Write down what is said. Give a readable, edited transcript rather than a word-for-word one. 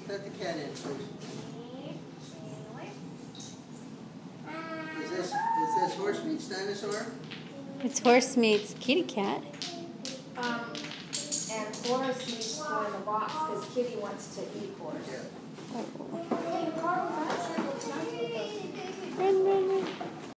Let the cat in, please. Is this horse meets dinosaur? It's horse meets kitty cat. And Horace needs to go in the box because Kitty wants to eat Horace. Yeah. Oh. Hey, Carl,